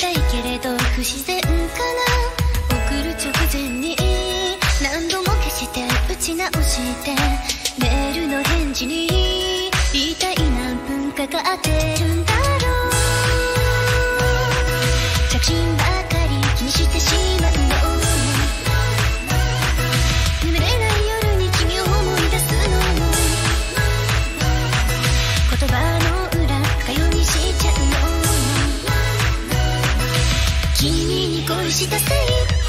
たいけれど不自然かな。送る直前に何度も消して打ち直してメールの返事に一体何分かかってるんだろう。着信ばかり気にしてしまうの。眠れない夜に君を思い出すのも言葉の裏かようにしちゃうの。君に恋したせい